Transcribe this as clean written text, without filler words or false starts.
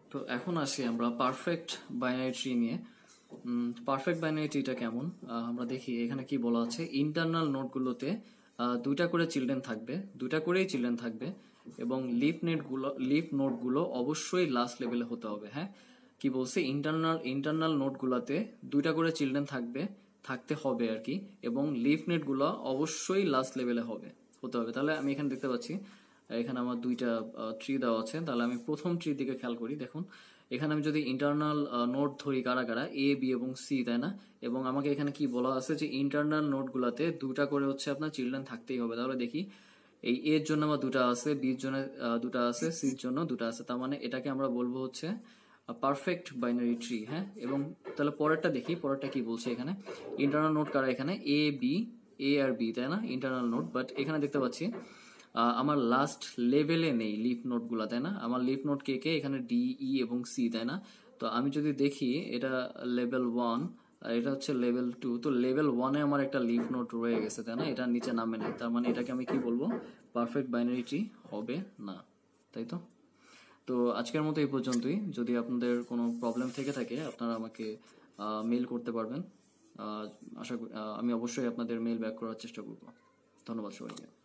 তো এখন আসি আমরা পারফেক্ট বাইনারি ট্রি নিয়ে। পারফেক্ট বাইনারি ট্রিটা কেমন আমরা দেখি। এখানে কি বলা আছে, ইন্টারনাল নোডগুলোতে দুইটা করে চিলড্রেন থাকবে, দুইটা করেই চিলড্রেন থাকবে, এবং লিফ নোডগুলো অবশ্যই লাস্ট লেভেলে হতে হবে। হ্যাঁ, কি বলছে, ইন্টারনাল নোডগুলোতে দুইটা করে চিলড্রেন থাকতে হবে আর কি, এবং লিফ নেটগুলো অবশ্যই লাস্ট লেভেলে হতে হবে। তাহলে আমি এখানে দেখতে পাচ্ছি এখানে আমার দুইটা ট্রি দেওয়া আছে। তাহলে আমি প্রথম ট্রি দিকে খেয়াল করি। দেখুন এখানে আমি যদি ইন্টারনাল নোড ধরি, কারা কারা, এ বি এবং সি, তাই না? এবং আমাকে এখানে কি বলা আছে যে ইন্টারনাল নোডগুলোতে দুটা করে হচ্ছে আপনার চিলড্রেন থাকতেই হবে। তাহলে দেখি এই এর জন্য আমার দুটা আছে, বির জন্য দুটা আছে, সির জন্য দুটা আছে। তার মানে এটাকে আমরা বলবো হচ্ছে পারফেক্ট বাইনারি ট্রি। হ্যাঁ, এবং তাহলে পরেরটা দেখি, পরেরটা কি বলছে। এখানে ইন্টারনাল নোড কারা, এখানে A B, A R B, তাই না? Internal node. বাট এখানে দেখতে পাচ্ছি আমার লাস্ট লেভেলে নেই লিফ নোড গুলা, তাই না? আমার লিফ নোড কে কে, এখানে ডি, ই এবং সি, তাই না? তো আমি যদি দেখি এটা লেভেল 1 আর এটা হচ্ছে লেভেল 2, তো লেভেল 1-এ আমার একটা লিফ নোড রয়ে গেছে, তাই না? এটা নিচে নামে নাই। তার মানে এটাকে আমি কি বলবো, পারফেক্ট বাইনারি ট্রি হবে না, তাই তো? তো আজকের মতো এই পর্যন্তই। যদি আপনাদের কোনো প্রবলেম থেকে থাকে আপনারা আমাকে মেইল করতে পারবেন। আমি অবশ্যই আপনাদের মেইল ব্যাক করার চেষ্টা করব। ধন্যবাদ সবাইকে।